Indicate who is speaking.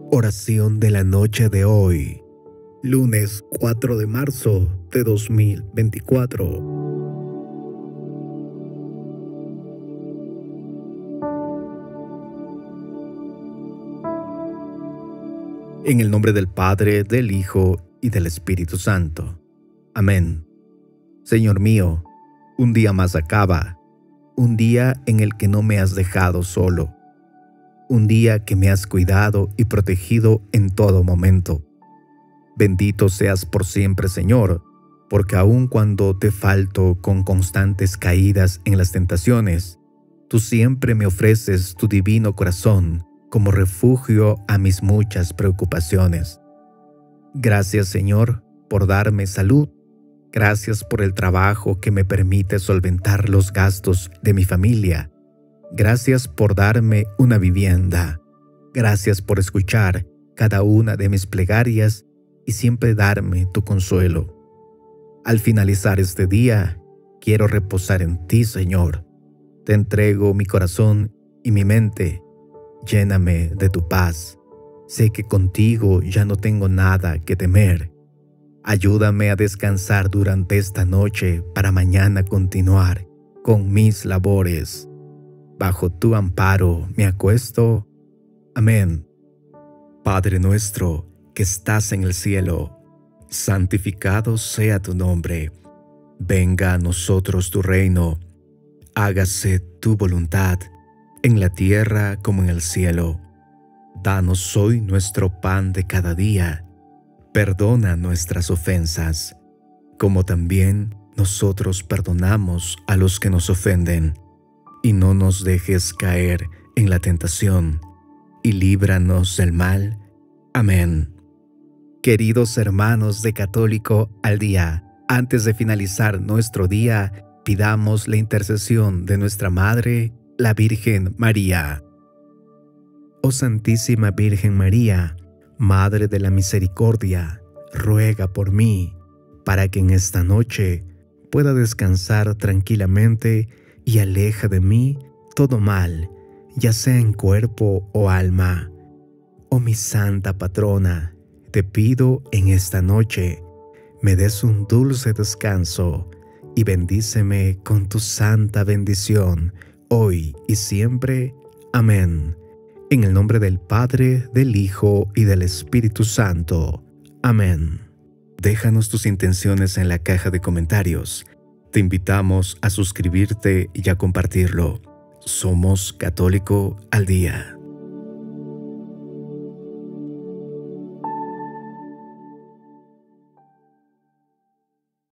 Speaker 1: Oración de la noche de hoy, lunes 4 de marzo de 2024. En el nombre del Padre, del Hijo y del Espíritu Santo. Amén. Señor mío, un día más acaba, un día en el que no me has dejado solo, un día que me has cuidado y protegido en todo momento. Bendito seas por siempre, Señor, porque aun cuando te falto con constantes caídas en las tentaciones, tú siempre me ofreces tu divino corazón como refugio a mis muchas preocupaciones. Gracias, Señor, por darme salud. Gracias por el trabajo que me permite solventar los gastos de mi familia. Gracias por darme una vivienda. Gracias por escuchar cada una de mis plegarias y siempre darme tu consuelo. Al finalizar este día, quiero reposar en ti, Señor. Te entrego mi corazón y mi mente. Lléname de tu paz. Sé que contigo ya no tengo nada que temer. Ayúdame a descansar durante esta noche para mañana continuar con mis labores. Bajo tu amparo me acuesto. Amén. Padre nuestro que estás en el cielo, santificado sea tu nombre. Venga a nosotros tu reino. Hágase tu voluntad, en la tierra como en el cielo. Danos hoy nuestro pan de cada día. Perdona nuestras ofensas, como también nosotros perdonamos a los que nos ofenden. Y no nos dejes caer en la tentación, y líbranos del mal. Amén. Queridos hermanos de Católico al Día, antes de finalizar nuestro día, pidamos la intercesión de nuestra Madre, la Virgen María. Oh Santísima Virgen María, Madre de la Misericordia, ruega por mí, para que en esta noche pueda descansar tranquilamente y aleja de mí todo mal, ya sea en cuerpo o alma. Oh mi Santa Patrona, te pido en esta noche, me des un dulce descanso y bendíceme con tu santa bendición, hoy y siempre. Amén. En el nombre del Padre, del Hijo y del Espíritu Santo. Amén. Déjanos tus intenciones en la caja de comentarios. Te invitamos a suscribirte y a compartirlo. Somos Católico al Día.